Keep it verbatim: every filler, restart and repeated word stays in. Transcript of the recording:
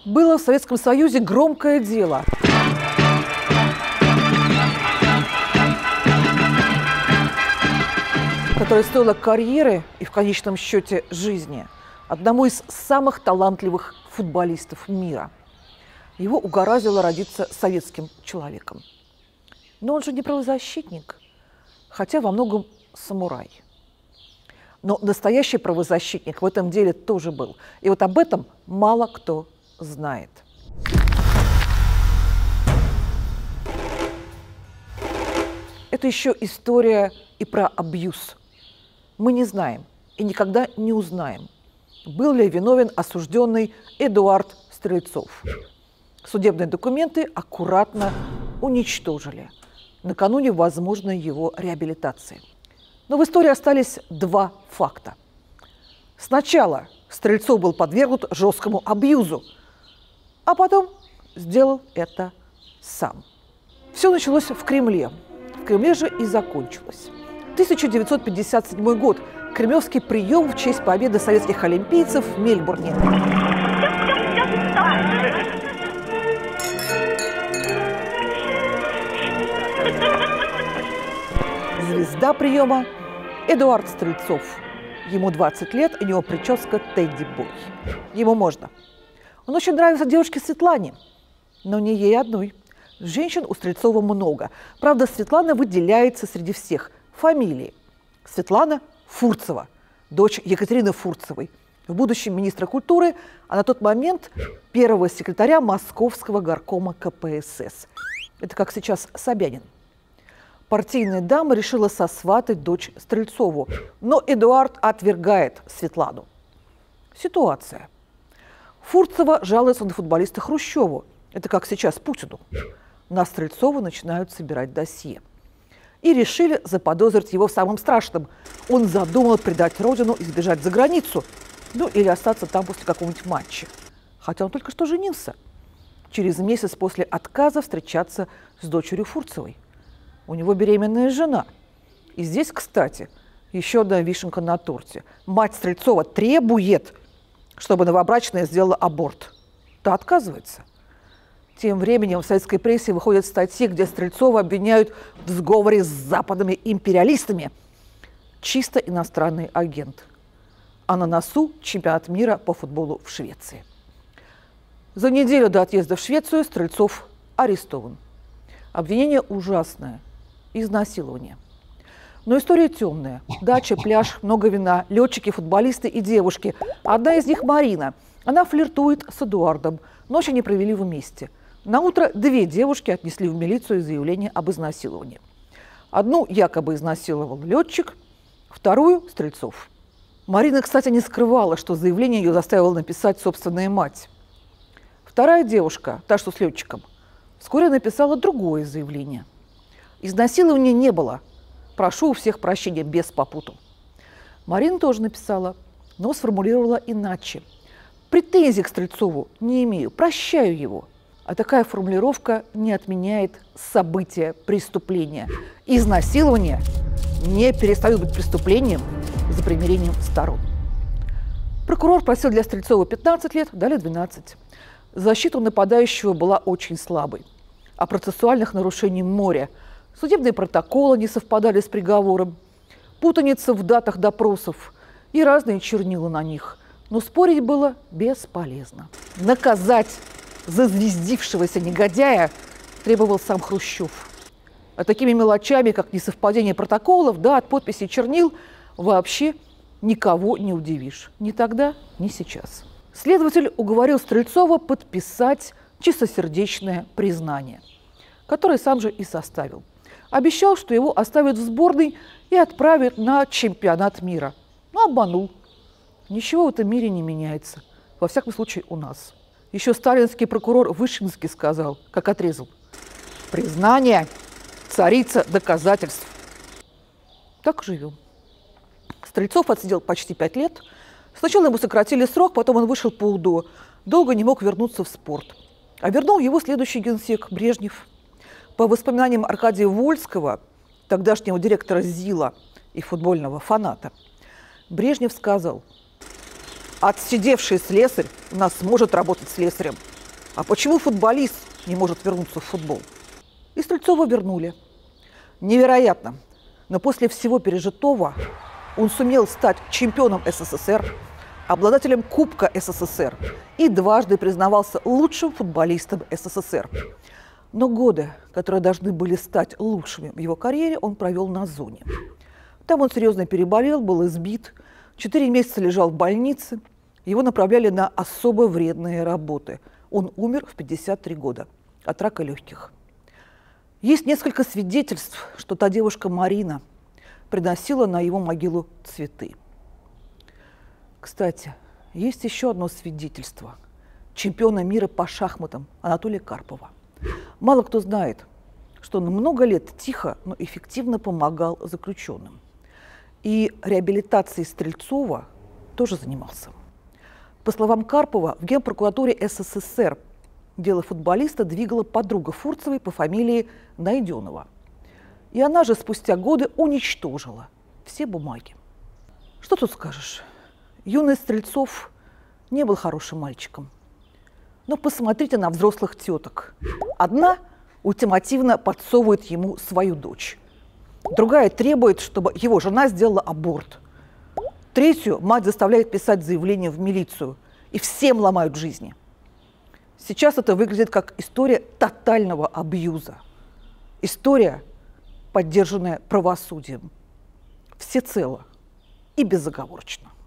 Было в Советском Союзе громкое дело. Которое стоило карьеры и в конечном счете жизни одному из самых талантливых футболистов мира. Его угораздило родиться советским человеком. Но он же не правозащитник, хотя во многом самурай. Но настоящий правозащитник в этом деле тоже был. И вот об этом мало кто знает. Это еще история и про абьюз. Мы не знаем и никогда не узнаем, был ли виновен осужденный Эдуард Стрельцов. Судебные документы аккуратно уничтожили накануне возможной его реабилитации. Но в истории остались два факта. Сначала Стрельцов был подвергнут жесткому абьюзу, а потом сделал это сам. Все началось в Кремле. В Кремле же и закончилось. тысяча девятьсот пятьдесят седьмой год. Кремлевский прием в честь победы советских олимпийцев в Мельбурне. Звезда приема – Эдуард Стрельцов. Ему двадцать лет, и у него прическа Тедди-бой. Ему можно. Он очень нравится девушке Светлане, но не ей одной. Женщин у Стрельцова много. Правда, Светлана выделяется среди всех. Фамилии. Светлана Фурцева, дочь Екатерины Фурцевой, в будущем министра культуры, а на тот момент первого секретаря Московского горкома ка пэ эс эс. Это как сейчас Собянин. Партийная дама решила сосватать дочь Стрельцову, но Эдуард отвергает Светлану. Ситуация. Фурцева жалуется на футболиста Хрущеву. Это как сейчас Путину. На Стрельцова начинают собирать досье. И решили заподозрить его в самом страшном. Он задумал предать родину и сбежать за границу. Ну, или остаться там после какого-нибудь матча. Хотя он только что женился. Через месяц после отказа встречаться с дочерью Фурцевой. У него беременная жена. И здесь, кстати, еще одна вишенка на торте. Мать Стрельцова требует, чтобы новобрачная сделала аборт. Та отказывается. Тем временем в советской прессе выходят статьи, где Стрельцова обвиняют в сговоре с западными империалистами. Чисто иностранный агент. А на носу чемпионат мира по футболу в Швеции. За неделю до отъезда в Швецию Стрельцов арестован. Обвинение ужасное. Изнасилование. Но история темная. Дача, пляж, много вина, летчики, футболисты и девушки. Одна из них Марина. Она флиртует с Эдуардом. Ночь они провели вместе. На утро две девушки отнесли в милицию заявление об изнасиловании. Одну якобы изнасиловал летчик, вторую – Стрельцов. Марина, кстати, не скрывала, что заявление ее заставила написать собственная мать. Вторая девушка, та, что с летчиком, вскоре написала другое заявление. Изнасилования не было. Прошу у всех прощения, без попуту. Марина тоже написала, но сформулировала иначе. Претензий к Стрельцову не имею, прощаю его. А такая формулировка не отменяет события преступления. Изнасилование не перестает быть преступлением за примирением сторон. Прокурор просил для Стрельцова пятнадцать лет, дали двенадцать. Защита нападающего была очень слабой. А процессуальных нарушений море. Судебные протоколы не совпадали с приговором. Путаница в датах допросов и разные чернила на них. Но спорить было бесполезно. Наказать зазвездившегося негодяя требовал сам Хрущев. А такими мелочами, как несовпадение протоколов, да, от подписи чернил, вообще никого не удивишь. Ни тогда, ни сейчас. Следователь уговорил Стрельцова подписать чистосердечное признание, которое сам же и составил. Обещал, что его оставят в сборной и отправят на чемпионат мира. Но обманул. Ничего в этом мире не меняется. Во всяком случае, у нас. Еще сталинский прокурор Вышинский сказал, как отрезал: признание – царица доказательств. Так живем. Стрельцов отсидел почти пять лет. Сначала ему сократили срок, потом он вышел по УДО. Долго не мог вернуться в спорт. А вернул его следующий генсек Брежнев. По воспоминаниям Аркадия Вольского, тогдашнего директора ЗИЛа и футбольного фаната, Брежнев сказал: отсидевший слесарь у нас может работать слесарем, А почему футболист не может вернуться в футбол? И Стрельцова вернули. Невероятно. Но после всего пережитого он сумел стать чемпионом СССР, обладателем Кубка СССР и дважды признавался лучшим футболистом СССР. Но годы, которые должны были стать лучшими в его карьере, он провел на зоне. Там он серьезно переболел, был избит, четыре месяца лежал в больнице, его направляли на особо вредные работы. Он умер в пятьдесят три года от рака легких. Есть несколько свидетельств, что та девушка Марина приносила на его могилу цветы. Кстати, есть еще одно свидетельство чемпиона мира по шахматам Анатолия Карпова. Мало кто знает, что он много лет тихо, но эффективно помогал заключенным. И реабилитацией Стрельцова тоже занимался. По словам Карпова, в Генпрокуратуре СССР дело футболиста двигала подруга Фурцевой по фамилии Найденова. И она же спустя годы уничтожила все бумаги. Что тут скажешь? Юный Стрельцов не был хорошим мальчиком. Но посмотрите на взрослых теток. Одна ультимативно подсовывает ему свою дочь. Другая требует, чтобы его жена сделала аборт. Третью мать заставляет писать заявление в милицию. И всем ломают жизни. Сейчас это выглядит как история тотального абьюза. История, поддержанная правосудием. Всецело и безоговорочно.